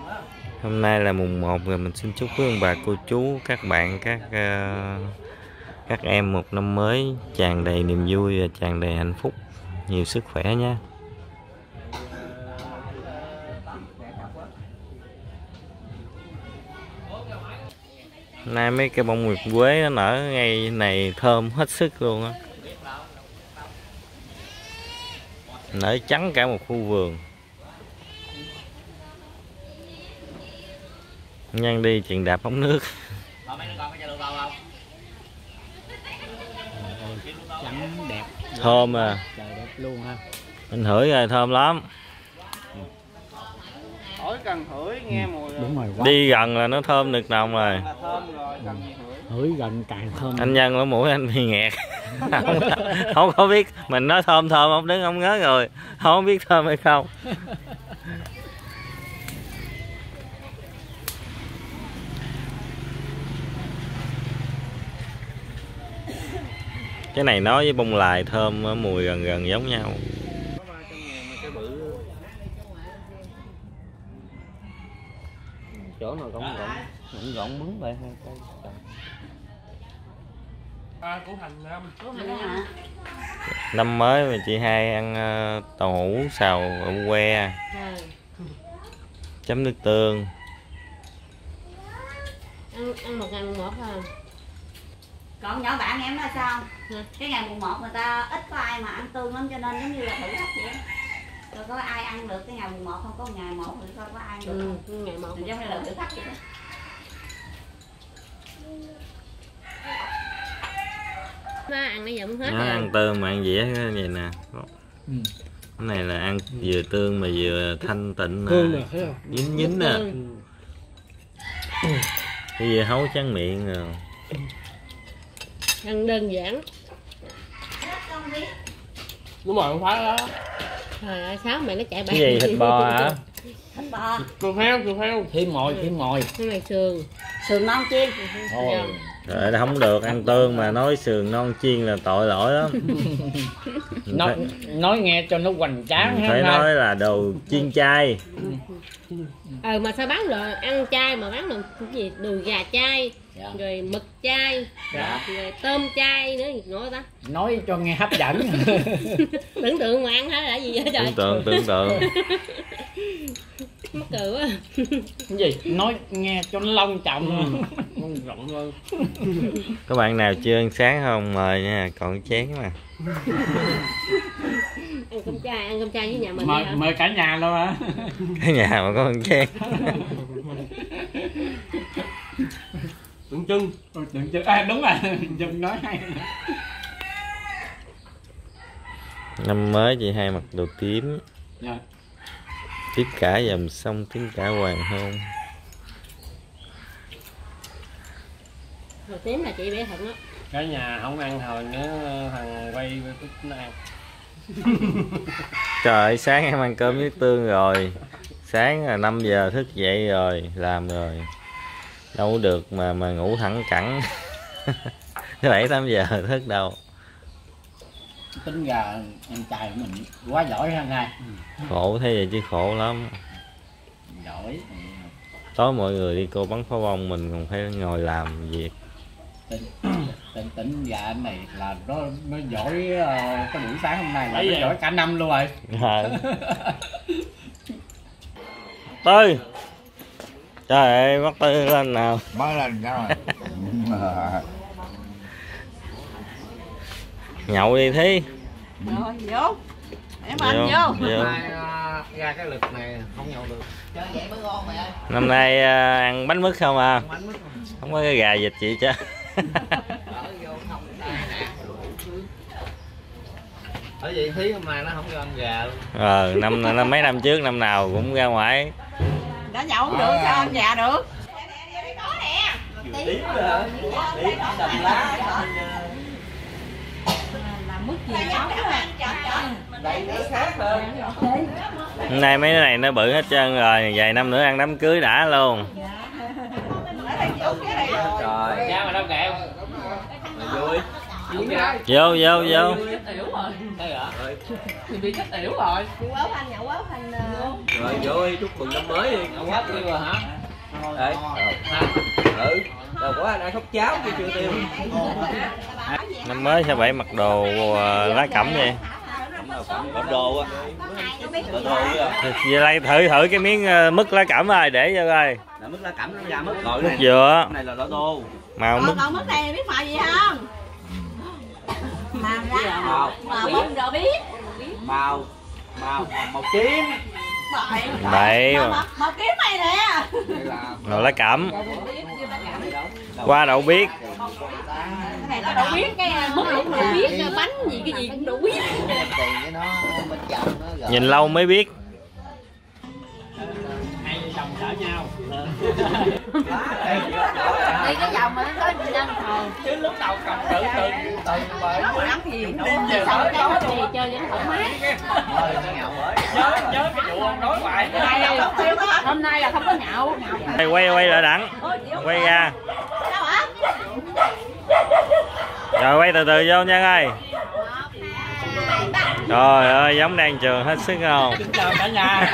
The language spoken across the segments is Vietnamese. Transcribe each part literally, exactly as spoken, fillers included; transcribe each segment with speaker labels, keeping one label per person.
Speaker 1: Hôm nay là mùng một rồi, mình xin chúc quý ông bà cô chú các bạn các uh, các em một năm mới tràn đầy niềm vui và tràn đầy hạnh phúc, nhiều sức khỏe nha. Hôm nay mấy cây bông nguyệt quế nó nở ngay này thơm hết sức luôn á, nở trắng cả một khu vườn. Nhân đi chuyện đạp ống nước.
Speaker 2: Trắng đẹp.
Speaker 1: Thơm à.
Speaker 2: Trời đẹp luôn ha.
Speaker 1: Mình hửi rồi thơm lắm.
Speaker 3: Hửi cần hửi nghe mùi.
Speaker 2: Đúng rồi, quá.
Speaker 1: Đi gần là nó thơm nực nồng rồi.
Speaker 3: Là thơm rồi, cần gì hửi.
Speaker 2: Hửi gần càng thơm.
Speaker 1: Anh Nhân lỗ mũi anh bị nghẹt. không, không có biết mình nói thơm thơm không đứng không ngớ rồi, không biết thơm hay không. Cái này nói với bông lài thơm mùi gần gần giống nhau.
Speaker 2: Chỗ nào cũng rộng, rộng rộng bứng vậy hai cây.
Speaker 3: À, củ hành năm.
Speaker 1: Năm mới mà chị hai ăn uh, tàu hũ xào đậu que, chấm nước tương.
Speaker 4: Ăn, ăn một ngày mùng một thôi.
Speaker 5: Còn nhỏ bạn em nói sao? Ừ. Cái ngày mùng một người ta ít có ai mà ăn tương lắm, cho nên giống như là thử thách vậy. Rồi có ai ăn được cái ngày mùng một không? Có ngày một thì coi có ai ăn được
Speaker 4: ừ,
Speaker 5: không?
Speaker 4: Ngày một
Speaker 5: thì giống như là thử thách vậy đó.
Speaker 4: Má ăn nãy giờ muốn hết
Speaker 1: Nó
Speaker 4: rồi.
Speaker 1: ăn tương mà ăn dĩa vậy nè.
Speaker 2: Ừ.
Speaker 1: Cái này là ăn vừa tương mà vừa thanh tịnh nè, dính dính nè. Cái dưa hấu trắng miệng rồi.
Speaker 4: Ăn đơn giản.
Speaker 3: Đúng rồi, không phải đó.
Speaker 4: Trời ơi, Sáu mày nó chạy
Speaker 1: Cái gì thịt bò hả?
Speaker 5: Thịt bò.
Speaker 3: Cừu heo, cừu heo.
Speaker 2: Thêm mồi, thêm mồi.
Speaker 4: Cái này sườn.
Speaker 5: Sườn non chiên.
Speaker 2: Thôi.
Speaker 1: Rồi không được ăn tương mà nói sườn non chiên là tội lỗi lắm.
Speaker 2: Nói, nói nghe cho nó hoành tráng.
Speaker 1: Phải nói là đồ chiên chay.
Speaker 4: Ừ mà sao bán rồi ăn chay mà bán được cái gì đùi gà chay,
Speaker 2: Dạ.
Speaker 4: rồi mực chay,
Speaker 2: Dạ.
Speaker 4: rồi tôm chay nữa gì nữa ta.
Speaker 2: Nói cho nghe hấp dẫn.
Speaker 4: Tưởng tượng mà ăn hết là gì vậy trời.
Speaker 1: Tưởng tượng, tưởng tượng.
Speaker 4: Mắc cười quá.
Speaker 2: Cái gì? Nói nghe cho nó long trọng.
Speaker 3: Rộng hơn.
Speaker 1: Các bạn nào chưa ăn sáng không mời nha, còn chén mà.
Speaker 4: Ăn cơm chay, ăn cơm chay với nhà mình.
Speaker 2: Mời, mời cả nhà luôn hả?
Speaker 1: Cái nhà mà có con chén.
Speaker 3: Tượng trưng.
Speaker 2: Tượng trưng. À đúng rồi, Trưng nói hay.
Speaker 1: Năm mới chị hai mặc đồ tím.
Speaker 2: Dạ.
Speaker 1: Tiếp cả dầm sông, tiếp cả hoàng hôn.
Speaker 4: Rồi tím là chị bé Thuận á.
Speaker 3: Cả nhà không ăn hồi nữa thằng quay nó ăn.
Speaker 1: Trời ơi, sáng em ăn cơm với tương rồi. Sáng là năm giờ thức dậy rồi, làm rồi. Đâu được mà mà ngủ thẳng cẳng. bảy tám giờ thức đâu.
Speaker 2: Tính gà ăn chay của mình quá giỏi ha ngay.
Speaker 1: Khổ thế vậy chứ khổ lắm.
Speaker 2: Giỏi.
Speaker 1: Tối mọi người đi cô bắn pháo bông, mình còn phải ngồi làm việc.
Speaker 2: Tính, tính, tính gà này là nó nó giỏi uh, cái buổi sáng hôm nay là nó giỏi cả năm luôn rồi.
Speaker 1: À. Tư. Trời ơi, bắt Tư lên nào.
Speaker 6: Mới lên cái rồi.
Speaker 1: Nhậu đi Thí.
Speaker 5: Rồi vô. Em ăn vô.
Speaker 1: Vô.
Speaker 3: Ra cái lực này không nhậu được.
Speaker 5: Chơi vậy mới ngon mày ơi.
Speaker 1: Năm nay uh, ăn bánh mứt không à? Không có cái gà vịt chị chứ.
Speaker 3: Ở vậy Thí hôm nay nó không cho ăn gà luôn.
Speaker 1: Ờ, năm, năm mấy năm trước năm nào cũng ra ngoài.
Speaker 5: Đã nhậu không được sao ăn già được.
Speaker 3: Tím rồi hả? Tím đầm lá.
Speaker 5: Làm mứt gì nấu á.
Speaker 3: Đây nó khác hơn.
Speaker 1: Hôm nay mấy cái này nó bự hết trơn rồi, vài năm nữa ăn đám cưới đã luôn.
Speaker 3: Trời, sao mà đâu kẹo. Mà vui.
Speaker 1: Vô vô vô.
Speaker 3: Thì bị chết tiểu rồi.
Speaker 4: Quáo Khanh, nhậu Quáo Khanh.
Speaker 6: Rồi vô đi, chúc mừng năm mới đi.
Speaker 3: Ông quá tiêu rồi hả?
Speaker 6: Đấy. Ừ. Đâu có ai khóc cháo kia chưa tiêu.
Speaker 1: Năm mới sao bảy mặc đồ lá cẩm vậy?
Speaker 6: Bấm đồ á. Đồ đồ á.
Speaker 1: Vậy đây thử thử cái miếng mứt lá cẩm rồi để cho coi.
Speaker 6: Là mứt lá cẩm nó ra mứt rồi.
Speaker 1: Mứt dừa.
Speaker 6: Cái này là đỏ tô.
Speaker 1: Màu mứt.
Speaker 5: Còn mứt này biết màu gì không? Màu ra. Màu. Màu biết rồi biết.
Speaker 6: Màu màu màu tím.
Speaker 1: Bậy
Speaker 5: Màu, màu, màu kiếm này nè.
Speaker 1: màu lá cẩm. Qua đậu biếc.
Speaker 5: Cái này nó đậu biếc cái mứt cũng đậu biếc, bánh gì cái gì cũng đậu biếc.
Speaker 1: Nhìn lâu mới biết.
Speaker 3: Hai chồng sợ nhau.
Speaker 5: Đây cái dòng mà nó có nhân thờ.
Speaker 3: Chứ lúc đầu cầm tự tự tự bởi
Speaker 5: Nó ăn gì nó
Speaker 3: về
Speaker 5: sao
Speaker 3: tới
Speaker 5: cho
Speaker 3: đó
Speaker 5: nó chơi cho nó thoải mái.
Speaker 3: nhớ nhớ cái vụ ông nói hoài.
Speaker 5: Hôm nay là không có nhậu.
Speaker 1: Đây quay quay lại đẳng. Quay ra.
Speaker 5: Sao hả?
Speaker 1: Rồi quay từ từ vô nha ơi. Trời ơi giống đang trường hết sức không?
Speaker 3: Xin chào cả nhà.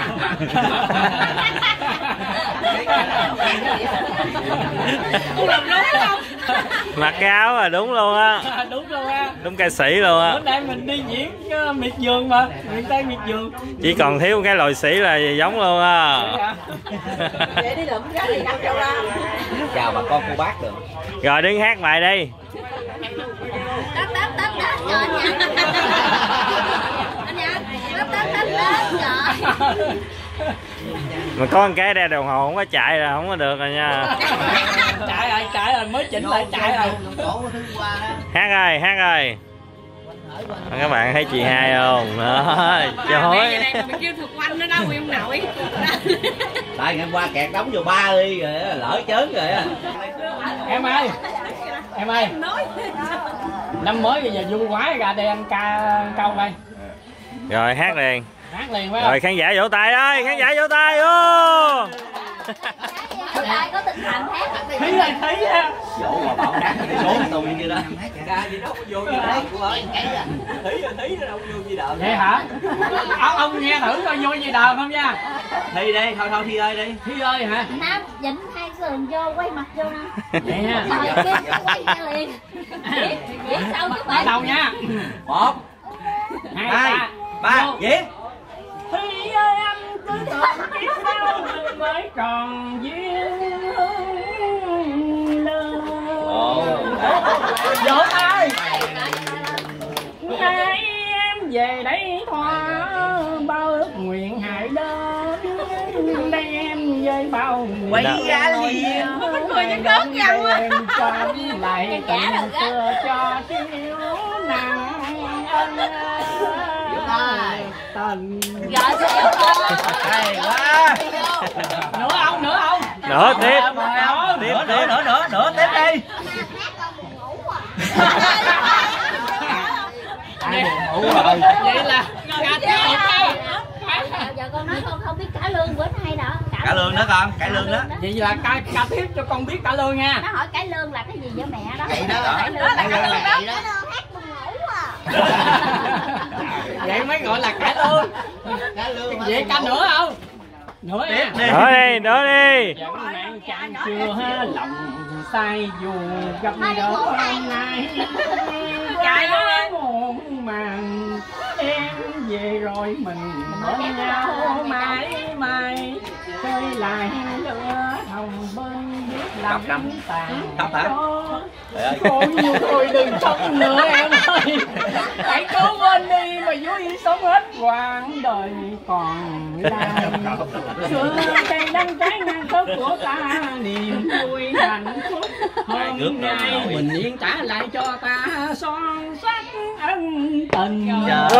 Speaker 1: Mặc cái áo là đúng luôn á.
Speaker 3: Đúng luôn á.
Speaker 1: Đúng ca sĩ luôn á.
Speaker 3: Bữa nay mình đi diễn uh, miệt vườn mà, miền Tây miệt vườn.
Speaker 1: Chỉ còn thiếu một cái lòi sĩ là giống luôn á.
Speaker 5: Vậy đi lượm cái gì đâu đâu ra.
Speaker 6: Chào bà con cô bác được.
Speaker 1: Rồi đứng hát bài đi.
Speaker 5: Tết tết tết tết cho anh nha. Anh nha. Tết tết tết tết trời.
Speaker 1: Mà có một cái đeo đồng hồ không có chạy là không có được rồi nha.
Speaker 3: Chạy rồi, chạy rồi mới chỉnh lại chạy rồi.
Speaker 1: Hát ơi, hát ơi. Các bạn thấy chị hai không? Đó, trời ơi.
Speaker 4: Mình kêu thuộc quanh nó đâu ông nội.
Speaker 6: Tại ngày hôm qua kẹt đóng vô ba ly rồi lỡ chớn rồi á.
Speaker 3: Em ơi. Em ơi. Năm mới bây giờ vui quá ra đây anh ca câu coi.
Speaker 1: Rồi hát liền.
Speaker 3: Hát liền phải không?
Speaker 1: Rồi khán giả vỗ tay ơi, khán giả vỗ tay ô.
Speaker 5: Ai có tinh thần hát.
Speaker 3: Thấy là thấy ha.
Speaker 6: Vỗ mà bảo hát cái số tôi như đó. Ca gì đâu có vô gì đâu cô ơi. Thấy là thấy nó đâu vô gì đâu.
Speaker 3: Vậy hả? Ông ông nghe thử coi vui gì đờm không nha.
Speaker 6: Thi đi, thôi thôi Thi ơi đi.
Speaker 3: Thi ơi hả?
Speaker 5: Nam dịnh hai sườn vô quay mặt vô nè.
Speaker 3: Vậy ha.
Speaker 5: Rồi kia quay ra liền. Diễn sao chứ
Speaker 3: Bắt
Speaker 5: bạn.
Speaker 3: đầu nha.
Speaker 6: Một,
Speaker 3: Hai,
Speaker 6: hai,
Speaker 3: ba,
Speaker 6: ba,
Speaker 3: vô.
Speaker 6: diễn.
Speaker 3: Thi ơi anh cứ tưởng biết sao mình mới còn duyên lơ. Vỗ tay. Nay em về đây thỏa bao ước nguyện hại đến. Đây em với bao người
Speaker 6: Quay ra liền.
Speaker 5: Cười cho cớt nhau á.
Speaker 3: em cho lại tình xưa cho chiếu nặng ân tình.
Speaker 5: Rồi sẽ
Speaker 6: Hay quá.
Speaker 3: Nữa không, nữa không?
Speaker 1: Nữa tiếp.
Speaker 6: Tiếp, nữa, nữa, nữa, nữa, tiếp đi.
Speaker 3: Vậy là ca tiếp ha.
Speaker 5: Giờ con nói con không biết cải lương bữa nay đó.
Speaker 6: Cả lương nữa con, cải lương đó.
Speaker 3: Vậy là ca ca tiếp cho con biết cả lương nha.
Speaker 5: Nó hỏi cải lương là cái gì với mẹ đó.
Speaker 6: Vậy đó.
Speaker 5: Cải lương là cải lương đó. Cải lương hát buồn ngủ à.
Speaker 3: Vậy mới gọi là cải lương. Vậy ca nữa không? Nữa nha.
Speaker 1: Nữa đi, nữa đi.
Speaker 3: Vẫn mang chàng chưa lòng say dù gặp gỡ hôm nay. Cái muộn màng em về rồi mình bên nhau mãi mãi chơi lại lửa hồng bên biết làm tàn đó. Thôi nhiều thôi đừng khóc nữa em ơi. Hãy cố quên đi mà vui sống hết quãng đời còn lại. Xưa cây đắng trái ngang khớp của ta niềm vui hạnh phúc. Hôm nay bình yên trả lại cho ta son sắc ân tình.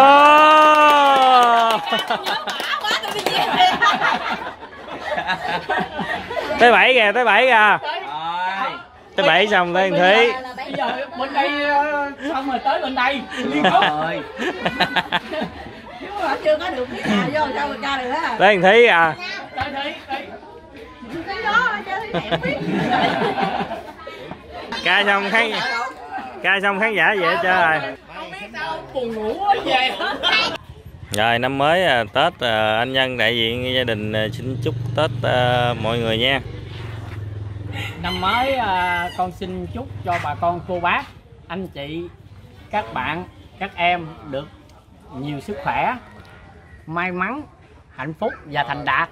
Speaker 1: Tới bảy kìa, tới bảy kìa. Tới bảy xong tới Thúy.
Speaker 3: Bây giờ bên đây xong rồi tới bên đây liên khúc.
Speaker 5: Chưa có được biết nào vô sao mà ca được á.
Speaker 1: Tới Thúy à.
Speaker 3: Tới Thúy.
Speaker 5: Cái đó chơi biết.
Speaker 1: Ca xong khán Cai xong khán giả về hết trơn rồi.
Speaker 3: Không biết sao buồn ngủ quá về hết.
Speaker 1: Rồi năm mới à, Tết à, anh Nhân đại diện gia đình à, xin chúc Tết à, mọi người nha.
Speaker 3: Năm mới à, con xin chúc cho bà con cô bác, anh chị, các bạn, các em được nhiều sức khỏe, may mắn, hạnh phúc và thành đạt.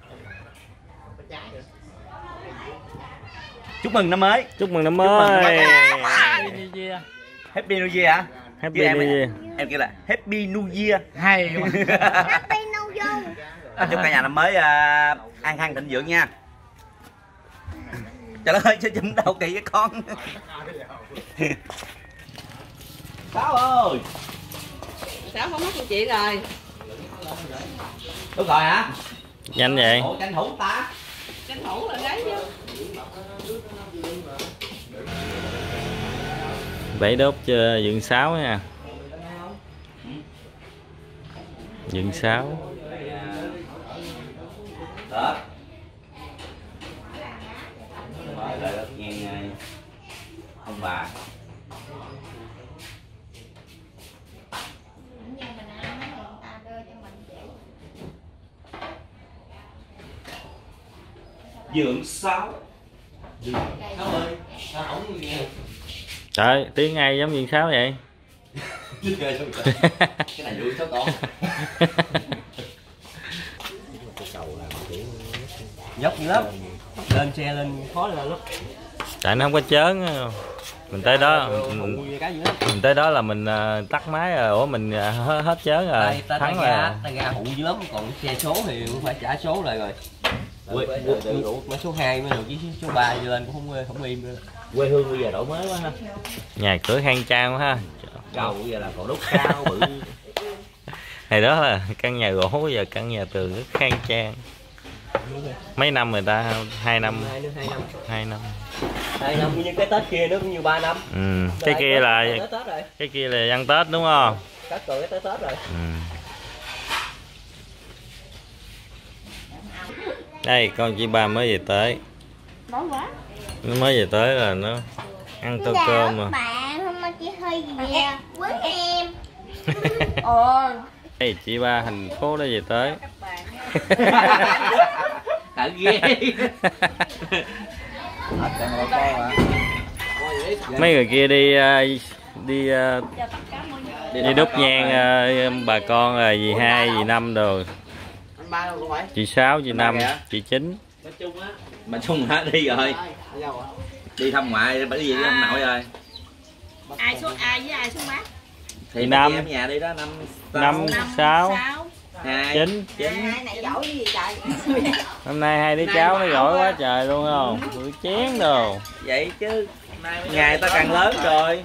Speaker 6: Chúc mừng năm mới.
Speaker 1: Chúc mừng năm mới.
Speaker 3: Happy New Year.
Speaker 6: Happy New Year hả?
Speaker 1: Happy
Speaker 6: Chứ em,
Speaker 1: New Year.
Speaker 6: em kêu là Happy New Year.
Speaker 3: Hay.
Speaker 5: Happy New Year.
Speaker 6: Chúc cả nhà năm mới uh, an khang thịnh vượng nha. Trời ơi, chứ chụm đâu kỳ với con. Sáu ơi.
Speaker 4: Sáu không mất một chuyện rồi.
Speaker 6: Đúng rồi hả?
Speaker 1: Nhanh vậy.
Speaker 6: Ủa tranh thủ ta.
Speaker 4: Tranh thủ là đấy chứ.
Speaker 1: Bảy đốt chưa dựng sáu nha. Dựng sáu.
Speaker 6: Đó. Rồi lại đất nhiên ông bà. Dưỡng sáu. Sáu ơi, sao không nghe?
Speaker 1: Trời, tiếng ai giống dựng sáu vậy?
Speaker 6: Cái này vui số con.
Speaker 2: Dốc dữ lắm. Lên xe lên khó lên lắm.
Speaker 1: Tại nó không có chớn. Mình tới đó mình, mình tới đó là mình uh, tắt máy rồi. Ủa mình uh, hết, hết chớn rồi.
Speaker 2: Đây, ta
Speaker 1: Thắng
Speaker 2: ra,
Speaker 1: là
Speaker 2: ta ra hụ dữ lắm, còn xe số thì cũng phải trả số lại rồi. Quê, quê, quê, quê, số hai mới được, chứ số ba lên cũng không không im nữa.
Speaker 6: Quê hương bây giờ đổi mới quá ha.
Speaker 1: nhà cửa khang trang quá ha.
Speaker 6: Cầu bây giờ là còn đốt cao bự.
Speaker 1: Hồi đó là căn nhà gỗ, giờ căn nhà tường rất khang trang. Mấy năm người ta? Hai năm.
Speaker 2: Hai, hai năm.
Speaker 1: Hai năm.
Speaker 2: Hai năm như cái Tết kia nó cũng như ba năm.
Speaker 1: Ừ. Cái kia là
Speaker 2: Tết, Tết rồi.
Speaker 1: cái kia là ăn Tết đúng không?
Speaker 2: Cắt rồi cái Tết Tết rồi.
Speaker 1: Ừ. Đây con chị ba mới về tới.
Speaker 5: Đói quá.
Speaker 1: Nó mới về tới là nó ăn tô cơm mà.
Speaker 5: Bạn hôm nay chị hơi gì quấn em. Ồ.
Speaker 1: Đây chị ba thành phố đã về tới.
Speaker 6: Thật ghê.
Speaker 1: Mấy người kia đi đi đi đốt nhang bà con là dì hai dì năm rồi. Chị sáu chị năm chị chín.
Speaker 6: Bà Trung hả? Đi rồi. Đi thăm ngoại bởi vì ông nội rồi.
Speaker 5: Ai xuống ai với ai xuống bác?
Speaker 6: Thì
Speaker 1: năm
Speaker 6: em nhà đi đó năm
Speaker 1: năm sáu
Speaker 6: hai
Speaker 1: chín
Speaker 6: chín.
Speaker 5: Hai này giỏi gì trời.
Speaker 1: Hôm nay hai đứa cháu nó giỏi quá trời luôn không? Rửa chén đồ.
Speaker 6: Vậy chứ ngày ta càng lớn rồi.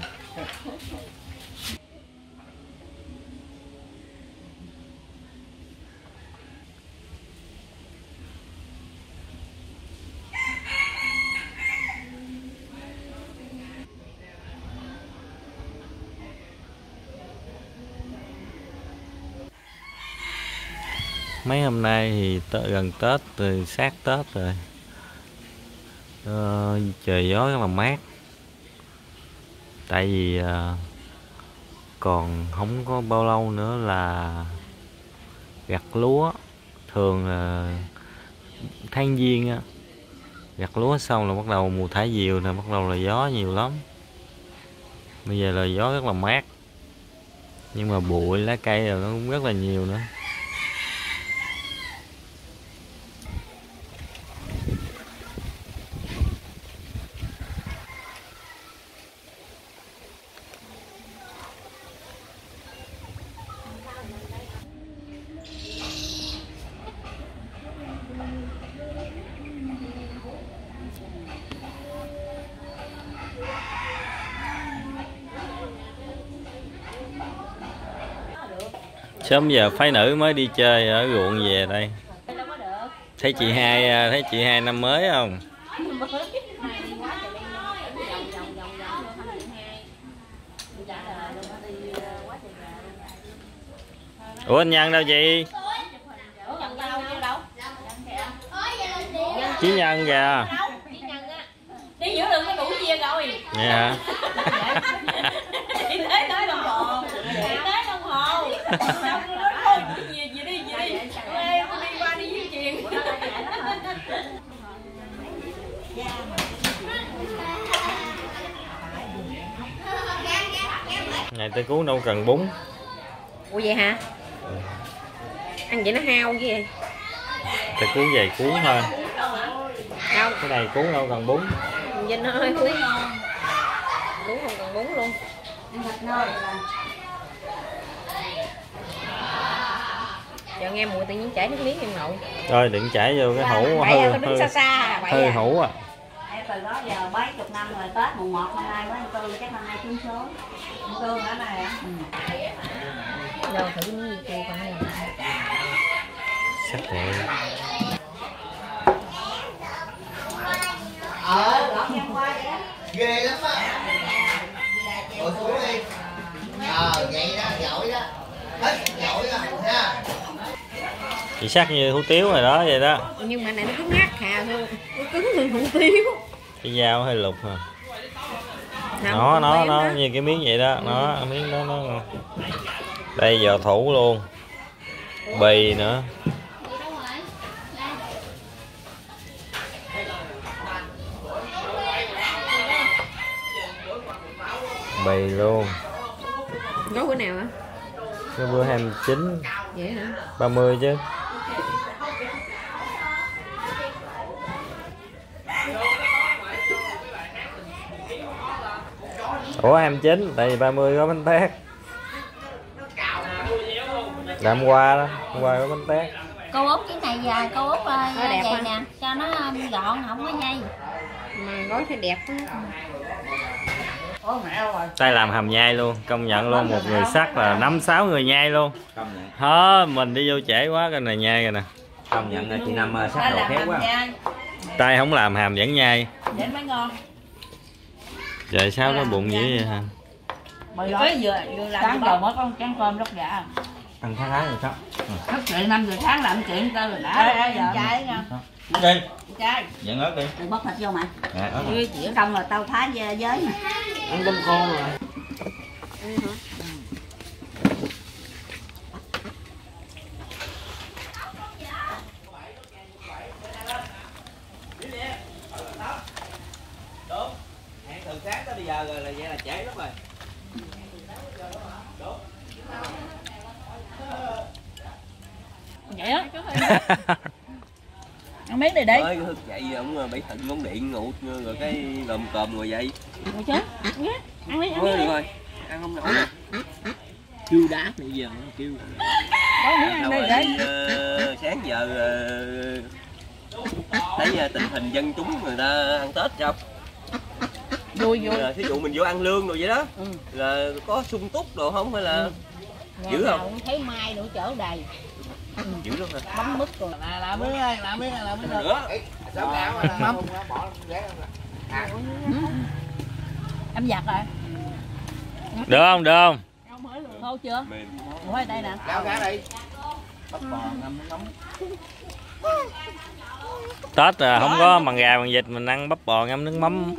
Speaker 1: Mấy hôm nay thì tới gần Tết từ sát Tết rồi. Ờ, trời gió rất là mát. Tại vì uh, còn không có bao lâu nữa là gặt lúa. Thường là tháng Giêng á, gặt lúa xong là bắt đầu mùa thả diều nè, bắt đầu là gió nhiều lắm. Bây giờ là gió rất là mát, nhưng mà bụi lá cây rồi nó cũng rất là nhiều nữa. Sớm giờ phái nữ mới đi chơi ở ruộng về đây. Thấy chị hai thấy chị hai năm mới không? Ủa anh Nhân đâu chị? Chí Nhân kìa.
Speaker 5: Đi giữa đường cái đủ chia rồi.
Speaker 1: Vậy hả?
Speaker 4: Gì gì đi gì đi. Em đi qua đi với chuyện.
Speaker 1: Này tới cứu đâu cần bún.
Speaker 4: Ủa vậy hả? Ăn vậy nó hao cái gì?
Speaker 1: Tới cứu về cuốn thôi.
Speaker 4: Không.
Speaker 1: Cái này cuốn đâu cần bún.
Speaker 4: Vinh ơi cuốn. Cuốn không cần bún luôn. Giờ nghe mùi tự nhiên chảy nước miếng em nội.
Speaker 1: Rồi đừng chảy vô cái hũ
Speaker 5: Vậy
Speaker 1: hơi
Speaker 5: tôi đứng
Speaker 1: hơi,
Speaker 5: xa xa vậy
Speaker 1: hơi
Speaker 5: à.
Speaker 1: hũ à.
Speaker 5: Từ đó giờ mấy chục năm rồi, Tết mùng một hôm nay mới ăn tư, chắc hôm nay trúng số. Ăn tư ở này á.
Speaker 4: Đâu thử miếng gì cô coi.
Speaker 1: Sắc nhẹ.
Speaker 5: Ờ, gõ ngang qua vậy đó.
Speaker 7: Ghê lắm á. Ngồi xuống đi. Ờ, vậy đó, giỏi đó. Hết giỏi rồi ha.
Speaker 1: Chị sắc như hủ tiếu rồi đó vậy đó.
Speaker 4: Nhưng mà này nó cứ ngắt hà thôi. Nó cứng như hủ tiếu.
Speaker 1: Cái dao hơi lục à.
Speaker 4: Không,
Speaker 1: Nó nó nó
Speaker 4: đó.
Speaker 1: như cái miếng vậy đó, nó miếng đó nó. Đây giờ thủ luôn. Bì nữa. Bì luôn.
Speaker 4: Gói bữa nào hả?
Speaker 1: Cái bữa hai mươi chín.
Speaker 4: Vậy hả?
Speaker 1: ba mươi chứ. Ủa hai mươi chín, tại vì ba mươi có bánh tét. Là hôm qua đó, hôm qua có bánh tét.
Speaker 5: Cô út cái này dài, cô út ơi,
Speaker 4: đẹp
Speaker 5: vậy
Speaker 4: quá.
Speaker 5: nè, cho nó gọn không có nhây.
Speaker 4: Mà gói thấy đẹp quá.
Speaker 1: Tay làm hầm nhai luôn, công nhận luôn, một người sắt là năm sáu người nhai luôn. Hơ, mình đi vô trễ quá, cái này nhai rồi nè.
Speaker 6: Công nhận là chị Năm sắc đầu khéo quá.
Speaker 1: Tay không làm hàm vẫn nhai.
Speaker 5: Vậy mới ngon.
Speaker 1: Trời sao nó bụng dữ vậy hả?
Speaker 5: Bởi đó vừa vừa làm sáng giờ mới có một chén cơm rất dạ.
Speaker 6: Ăn tháng tháng rồi sao?
Speaker 5: Thức chuyện năm giờ sáng làm chuyện tao rồi đã. Ê, ê, trai nha.
Speaker 6: Đi.
Speaker 5: Trai.
Speaker 6: Dẫn ớt đi.
Speaker 5: Đừng bóc thịt vô mày.
Speaker 6: À, ớt.
Speaker 5: Chuyện xong rồi tao phá giới nè.
Speaker 6: Ăn tôm khô rồi. Đúng. Hẹn từ sáng tới bây giờ rồi là vậy là trễ lắm rồi.
Speaker 5: Vậy á. Ăn miếng này đi.
Speaker 2: Mới thức dậy ông bị thịnh ngón điện ngủ rồi cái lồm cồm ngồi dậy.
Speaker 5: Ngồi chứ. Ăn đi, ăn
Speaker 2: Thôi
Speaker 5: đi.
Speaker 2: được rồi. Ăn không nổi rồi. Kêu đá bây giờ nó kêu.
Speaker 5: Có miếng ăn
Speaker 2: Đâu
Speaker 5: đi
Speaker 2: rồi,
Speaker 5: đi.
Speaker 2: ờ, sáng giờ ờ, thấy ờ, tình hình dân chúng người ta ăn Tết sao?
Speaker 5: Vui vui.
Speaker 2: Thí dụ mình vô ăn lương rồi vậy đó.
Speaker 5: Ừ.
Speaker 2: Là có sung túc đồ không hay là
Speaker 5: Ừ.
Speaker 2: dữ
Speaker 5: Ngày nào
Speaker 2: không?
Speaker 5: cũng thấy mai nữa chở đầy.
Speaker 2: Dữ lắm hả?
Speaker 5: Bấm mứt rồi. Là là miếng ơi, là miếng là miếng
Speaker 2: Nữa.
Speaker 5: mắm. Em giặt rồi.
Speaker 1: Được không, được không?
Speaker 5: Khô chưa? Ngồi ở đây nè.
Speaker 7: Lao cá đi.
Speaker 1: Tết à, không có bằng gà bằng vịt, mình ăn bắp bò ngâm nước mắm.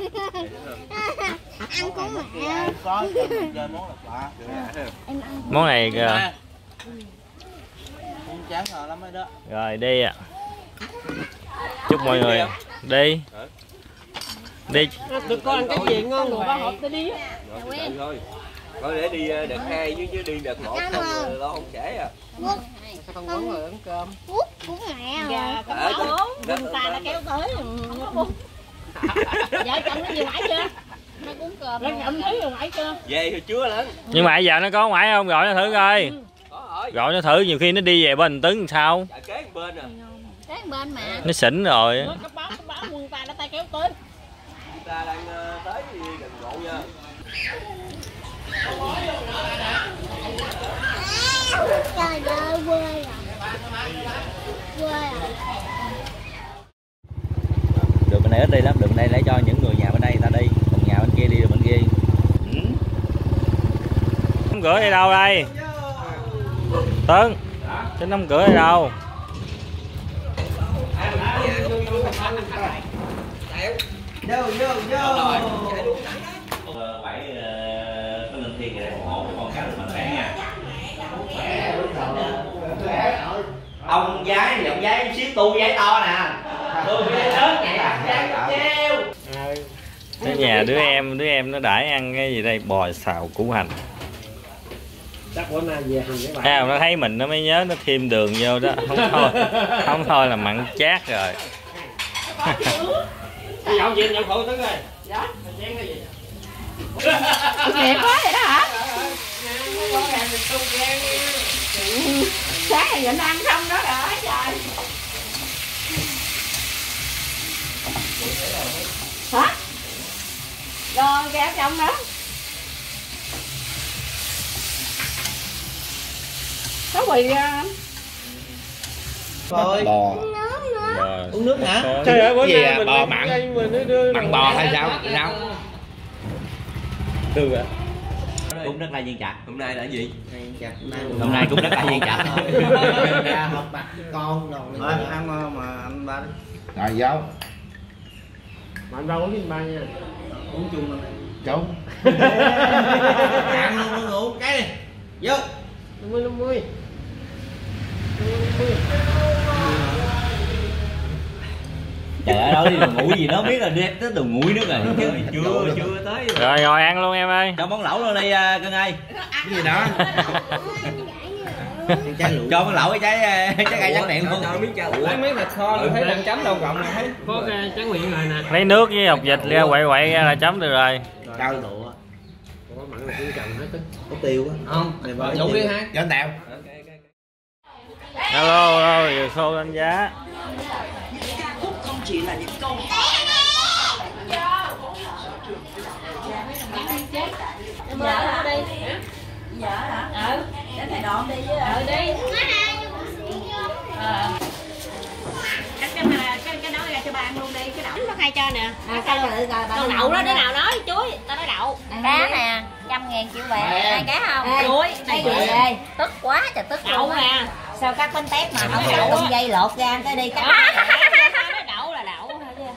Speaker 8: Ăn của mẹ.
Speaker 7: Có chơi món lạ.
Speaker 1: Món này kìa.
Speaker 7: Cũng chán rồi lắm ấy đó.
Speaker 1: Rồi đi ạ. Chúc mọi người đi. Đi.
Speaker 4: Được con cái gì ngon rồi ba hộp tới đi.
Speaker 2: Rồi đợi thôi. Thôi để đi ờ, đợt hai chứ chứ đi đợt một không lo không trễ à.
Speaker 4: Không có người ăn cơm.
Speaker 8: Quốc của mẹ rồi.
Speaker 5: Gà có
Speaker 2: Ờ,
Speaker 5: bốn.
Speaker 2: đó-
Speaker 5: Quân ta đã kéo tới. Vợ chồng nó vừa mãi chưa? Nó cuốn cơm. Nó ngậm thấy rồi mãi chưa?
Speaker 2: Về thì chưa lớn.
Speaker 1: Nhưng mà giờ nó có ngoại không? Gọi nó thử coi.
Speaker 2: Có rồi.
Speaker 1: Gọi nó thử, nhiều khi nó đi về bên Tấn sao?
Speaker 2: Dạ kế một bên à.
Speaker 5: Cái bên mà.
Speaker 1: Nó xỉn rồi.
Speaker 5: Nó có báo, có báo quân ta đã tay kéo tới.
Speaker 2: Chúng ta đang ờ, tới thì gần ngộ nha.
Speaker 8: Trời ơi, quê rồi. Quê rồi.
Speaker 6: Đường bên này ít đi lắm, đường bên đây lấy cho những người nhà bên đây người ta đi, còn nhà bên kia đi đường bên kia.
Speaker 1: Đóng cửa đi đâu đây? Tấn, cái đóng cửa đi đâu?
Speaker 7: Vô vô vô.
Speaker 6: Phải có linh thiên để ủng hộ con cá được mạnh khỏe nha. giấy xíu tu giấy to nè. Tu giấy lớn vậy treo.
Speaker 1: Cái nhà đứa em đứa em nó đãi ăn cái gì đây, bò xào củ hành.
Speaker 3: Chắc bữa nay về hành cái bài.
Speaker 1: Thấy không? Nó thấy mình nó mới nhớ nó thêm đường vô đó, không thôi không thôi là mặn chát rồi.
Speaker 3: Nhậu gì nhậu phụ Tấn ơi. Dạ. Chén cái gì?
Speaker 5: Đẹp quá vậy đó hả? Sáng này vẫn ăn không đó hả trời. Hả? Rồi kéo trong đó. Có quỳ ra.
Speaker 7: Thôi.
Speaker 6: Bò.
Speaker 1: Bò.
Speaker 7: Uống nước hả?
Speaker 3: Trời ơi, bữa
Speaker 6: Gì
Speaker 3: nay
Speaker 6: à?
Speaker 3: mình
Speaker 6: Bò
Speaker 3: ăn
Speaker 6: mặn.
Speaker 3: chay mà nó đưa
Speaker 6: Mặn bò hay sao? Sao?
Speaker 3: Từ à?
Speaker 6: Cúng đất lai viên chặt.
Speaker 2: Hôm nay là cái gì?
Speaker 6: Hôm nay cúng đất lai viên chặt.
Speaker 7: Ra học bạc con rồi.
Speaker 9: Thôi ăn mà, mà anh ba đi.
Speaker 6: Rồi vô.
Speaker 3: Mà anh đâu uống với anh ba nha.
Speaker 9: Uống chung rồi.
Speaker 6: Chung.
Speaker 7: Ăn luôn luôn ngủ cái đi. Vô.
Speaker 3: năm mươi năm mươi.
Speaker 6: Trời ơi, đâu đi đường ngủi gì nó biết là đi tới đường ngủi nước rồi.
Speaker 2: Chưa, chưa tới.
Speaker 1: Rồi ngồi ăn luôn em ơi.
Speaker 6: Cho món lẩu luôn đi cưng ơi.
Speaker 7: Cái gì đó? Trái lụa.
Speaker 6: Cho món lẩu cái trái trái cây trắng miệng luôn.
Speaker 2: Cho miếng cháo.
Speaker 3: Lấy mấy thịt kho rồi thấy đằng chấm đâu cộng này thấy. Có cái tráng miệng rồi nè.
Speaker 1: Lấy nước với hột vịt ra quậy quậy ra là chấm được rồi.
Speaker 7: Trái lụa.
Speaker 3: Có mặn là cũng cần hết tức.
Speaker 7: Có tiêu á.
Speaker 3: Không. Chủ đi ha.
Speaker 6: Cho anh Tèo.
Speaker 1: Alo, alo, giờ xô đánh giá.
Speaker 5: Dạ đi. Dạ hả? Ừ. Để thầy đón đi với. Ừ đi. Ờ. Cái cái mà cái cái đó ra cho ba ăn luôn đi, cái đậu.
Speaker 4: Có hai cho nè.
Speaker 5: À, sao rồi rồi bà
Speaker 4: Con đậu đó đứa nào nói chuối, tao nói đậu.
Speaker 5: cá nè, trăm ngàn triệu bạc, hai cá không? Chuối, cái gì đây? Tức quá trời tức
Speaker 4: Đậu
Speaker 5: luôn á.
Speaker 4: nè.
Speaker 5: Sao các bánh tét mà không đậu con dây lột ra cái đi cái
Speaker 4: Nói đậu là đậu.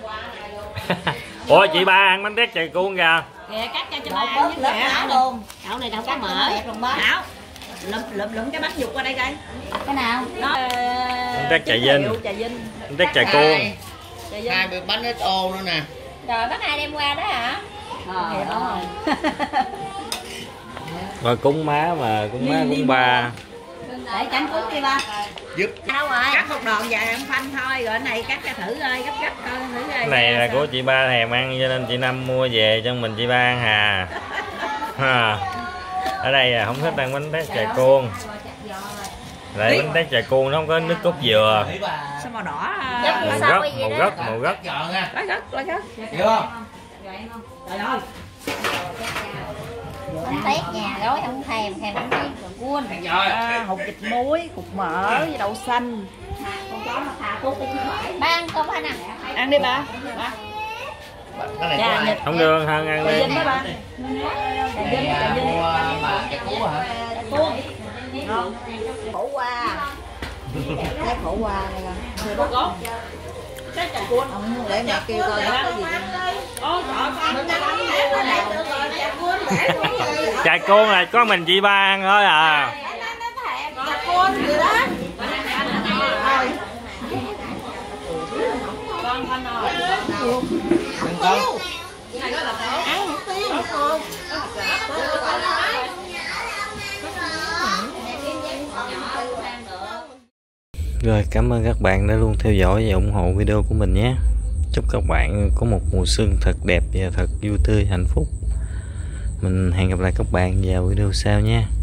Speaker 1: Ủa chị ba ăn bánh tét chày cuốn kìa.
Speaker 4: Kìa cắt cho cho
Speaker 5: lột
Speaker 4: ba
Speaker 5: bớt
Speaker 4: với
Speaker 5: lớp
Speaker 4: mẹ
Speaker 5: áo luôn.
Speaker 4: Đậu này đâu có
Speaker 5: Cắt
Speaker 4: mỡ.
Speaker 5: nó đẹp luôn bớt.
Speaker 4: Đậu. Lụm lụm lụm cái bánh dục qua đây coi.
Speaker 5: Cái nào?
Speaker 4: Đó.
Speaker 1: Bánh tét chày dinh.
Speaker 4: Chày dinh.
Speaker 1: Bánh tét chày cuốn.
Speaker 4: Chày dinh.
Speaker 7: Hai bịch bánh ét ô nữa nè.
Speaker 5: Rồi bác hai đem qua đó hả?
Speaker 4: Ờ,
Speaker 5: Đẹp
Speaker 4: ờ.
Speaker 5: không?
Speaker 1: Rồi cúng má mà cúng má cúng ba.
Speaker 5: Để tránh cuốn đi ba.
Speaker 7: Giúp.
Speaker 5: Đâu rồi?
Speaker 4: Cắt một đòn vài em phanh thôi, rồi cái này cắt cho thử ơi, gấp gấp coi thử coi.
Speaker 1: Cái này là của chị ba thèm ăn cho nên chị Năm mua về cho mình chị ba ăn hà. Ha. Ở đây là không thích ăn bánh tét chày cuốn. Lại bánh tét chày cuốn nó không có nước cốt dừa.
Speaker 4: Sao màu đỏ?
Speaker 1: Màu gất, màu gất, màu gất.
Speaker 4: Lá gất, lá gất.
Speaker 7: Hiểu không?
Speaker 4: Trời ơi.
Speaker 5: Bánh tét nhà gói không thèm, thèm bánh tét rồi cuốn.
Speaker 4: À, hột vịt muối, cục mỡ với đậu xanh.
Speaker 5: Con chó nó thà cuốn đi chứ phải. Ba ăn cơm anh à?
Speaker 4: Ăn đi ba. Ba.
Speaker 7: Cái này
Speaker 4: Chà,
Speaker 7: của ai?
Speaker 4: nhật.
Speaker 1: Không được hơn ăn
Speaker 4: Chà
Speaker 1: đi.
Speaker 4: dinh đó ba. Chà dinh, chà dinh.
Speaker 7: Bà chặt cú hả?
Speaker 5: Cuốn. Khổ qua. Lấy khổ qua này coi.
Speaker 4: Người bó gốc. Cái chà cuốn.
Speaker 5: Ông để mẹ kêu coi nó cái gì.
Speaker 4: Ôi trời ơi.
Speaker 1: Chày cuốn là có mình chị ba ăn thôi à.
Speaker 5: Cuốn gì đó.
Speaker 4: Con con rồi.
Speaker 7: Đừng con.
Speaker 5: Ăn một tiêu không?
Speaker 1: Rồi cảm ơn các bạn đã luôn theo dõi và ủng hộ video của mình nhé. Chúc các bạn có một mùa xuân thật đẹp và thật vui tươi hạnh phúc. Mình hẹn gặp lại các bạn vào video sau nha.